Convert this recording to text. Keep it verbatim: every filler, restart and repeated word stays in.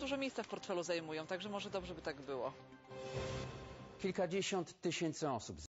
dużo miejsca w portfelu zajmują, także może dobrze by tak było. Kilkadziesiąt tysięcy osób